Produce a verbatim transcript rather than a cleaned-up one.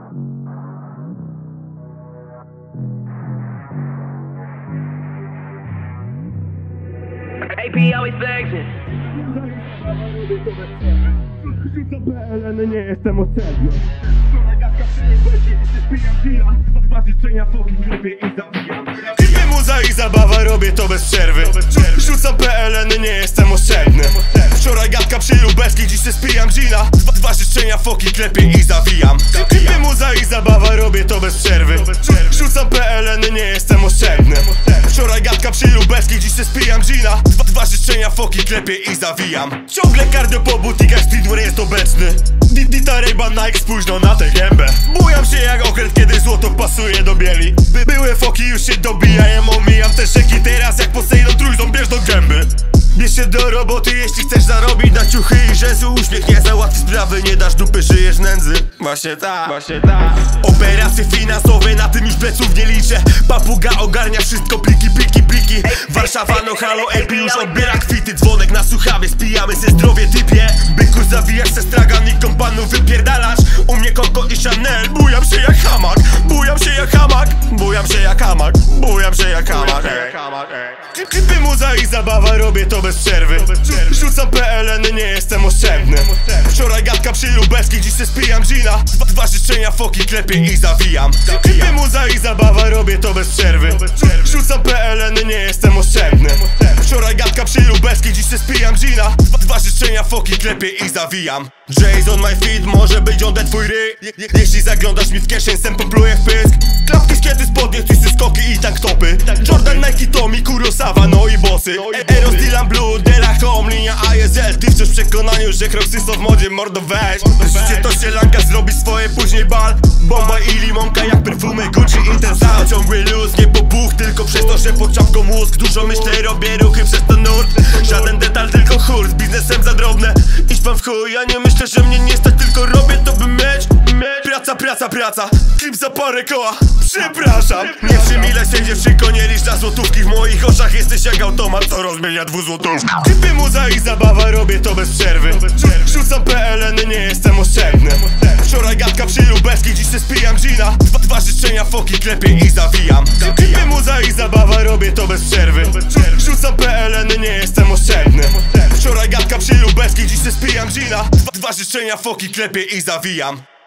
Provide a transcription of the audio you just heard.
A P always flexing. Rzucam P L N, nie jestem ocelny. Gadka przyjmę, dwa życzenia, foki, klipie i zabijam. Klipy, muza i zabawa, robię to bez przerwy. Rzucam P L N, nie jestem oszczędny. Wczoraj gadka przy lubelskiej, dziś se spijam gina. Dwa, dwa życzenia, foki, klepię i zawijam. Klipy, muza i zabawa, robię to bez przerwy. Rzucam P L N, nie jestem oszczędny. Wczoraj gadka przy lubelskiej, dziś se spijam gina. Dwa, dwa życzenia, foki, klepię i zawijam. Ciągle cardio po butikach, streetwear jest obecny. Dita Ray-Ban Nike, spójrz no na tę gębę. Bujam się jak okręt, kiedy złoto pasuje do bieli. By były foki, już się dobijają, omijam te rzeki. Teraz jak Poseidon trójząb, bierz do gęby. Bierz się do roboty, jeśli chcesz zarobić na ciuchy i rzęsy. Uśmiech nie załatwi sprawy, nie dasz dupy, żyjesz nędzy. Właśnie tak, właśnie tak. Operacje finansowe, na tym już pleców nie liczę. Papuga ogarnia wszystko, pliki, pliki, pliki. Warszawa, no halo, A P już odbiera kwity. Dzwonek na słuchawie, spijamy ze zdrowie typie. Byku, zawijasz se stragan i kompanu wypierdalasz. U mnie Coco i Chanel, bujam się jak hamak. Bujam się jak hamak, bujam się jak hamak. Bujam się jak hamak, ej. Klipy, muza i zabawa, robię to bez przerwy. Rzucam P L N, nie jestem oszczędny. Wczoraj gadka przy lubelskiej, dziś se spijam gina. Dwa, dwa życzenia, foki, klepię i zawijam. Klipy, muza i zabawa, robię to bez przerwy. Rzucam P L N, nie jestem oszczędny. Wczoraj gadka przy lubelskiej, dziś se spijam gina. Dwa, dwa życzenia, foki, klepię i zawijam. J's on my feet, może być on ten twój ry. Jeśli zaglądasz mi w kieszeń, sem popluję w pysk. Klapki, szkiety, spodnie, twisty, skoki i tank topy. Jordan, Nike, Tommy, Kurosawa, no i bossy. Eros, Dylan, Blue, Dela, Home, linia A S L. Ty wciąż w przekonaniu, że Crocsy są w modzie, mordo weź. Życie to sielanka, zrobi swoje, później bal. Bomba i limonka jak perfumy Gucci i ten sam. Ciągły luz, nie popuch, tylko przez to, że pod czapką mózg. Dużo myślę, robię ruchy przez ten nurt. Żaden detal, tylko chór, z biznesem za drobne. Idź pan w chuj, ja nie myślę, że mnie nie stać, tylko robię to by mieć, mieć. Praca, praca, praca, klip za parę koła. Przepraszam, nie przymilę się dziewczynko, nie licz na złotówki. W moich oczach jesteś jak automat, co rozmienia dwuzłotówki. Klipy, muza i zabawa, robię to bez przerwy. Rzucam P L N, nie jestem oszczędny. Wczoraj gadka przy lubelskiej, dziś se spijam gina. Dwa, dwa życzenia, foki, klepię i zawijam. Klipy, muza i zabawa, robię to bez przerwy. Rzucam P L N, nie jestem oszczędny. Wczoraj gadka przy lubelskiej, dziś se spijam gina. Dwa, dwa życzenia, foki, klepię i zawijam.